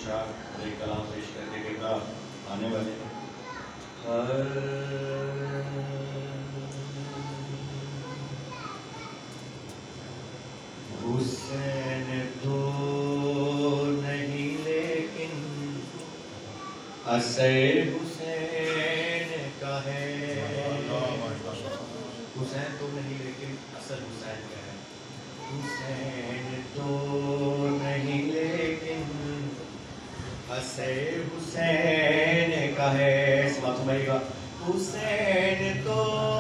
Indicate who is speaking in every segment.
Speaker 1: शाह और एक कलाम पेश करके देगा आने वाले हुसैन तो नहीं लेकिन असर हुसैन का है। हुसैन तो नहीं लेकिन असर हुसैन का है। हुसैन तो नहीं लेकिन असर हुसैन का है। समझिएगा, हुसैन तो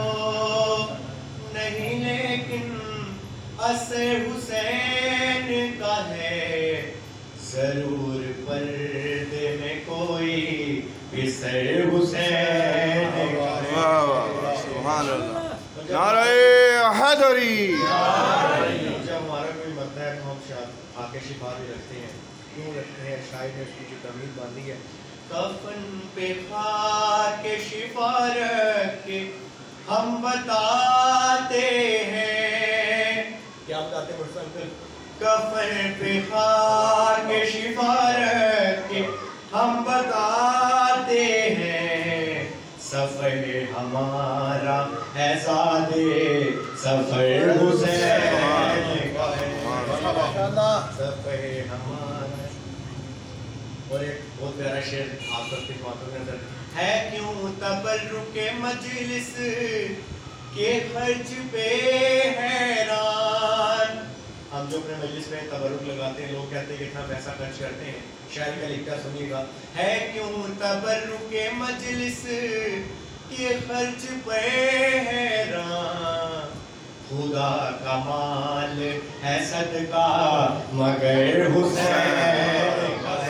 Speaker 1: नहीं लेकिन असर हुसैन का है। जरूर पर्दे में कोई बिसर हुसैन का है।
Speaker 2: सुभान अल्लाह, नारे हैदरी।
Speaker 1: जब हमारा कोई मरता है तो हम आके शिफा भी रखते हैं। क्यों रखते हैं? शायद ने उसकी जो तमीज़ बांधी है, कफन पे खाके शिफा रख के हम बताते हैं। क्या बताते हैं अंकल? कफन पे खाके शिफा रख के हम बताते हैं। सफर हमारा है ज़ादे सफर हुसैन का है। सफर हमारा। और एक बहुत प्यारा शेर आप सबके बातों के अंदर है। क्यों तबर्रुके मजलिस के खर्च पे हैरान। हम जो अपने मजलिस में तबरुक लगाते हैं, लोग कहते हैं कि इतना पैसा खर्च करते हैं। शायर का लिखता सुनिएगा, है क्यों तबरुके मजलिस के खर्च पे हैरान। खुदा का माल है सदका मगर हुसैन का है।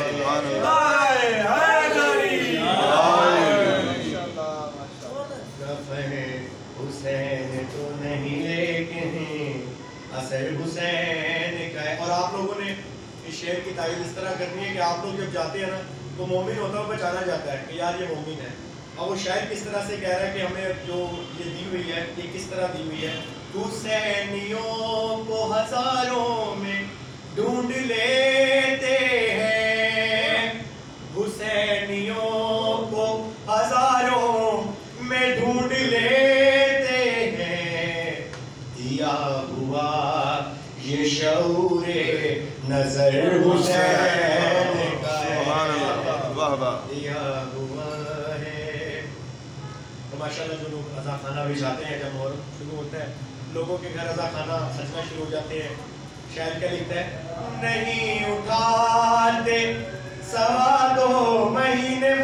Speaker 1: हुसैन तो नहीं लेकिन असर हुसैन का है। और आप लोगों ने इस शेर की तारीफ इस तरह करनी है कि आप लोग जब जाते हैं ना तो मोमिन होता हुआ पहचाना जाता है कि यार ये मोमिन है। और वो शायर किस तरह से कह रहा है कि हमें जो ये दी हुई है ये किस तरह दी हुई है। हुसैनियों को हजारों में ढूंढ लेते हैं। हुसैनियों को हजारों में ढूंढ लेते हैं। दिया हुआ ये शऊरे नजर हुसैन का है। दिया हुआ है। तो माशाल्लाह जो लोग रज़ा खाना भी जाते हैं, जब मुहर्रम शुरू होता है लोगों के घर रज़ा खाना सजना शुरू हो जाते हैं। शायर क्या लिखता है, नहीं उठाते 2.5 महीने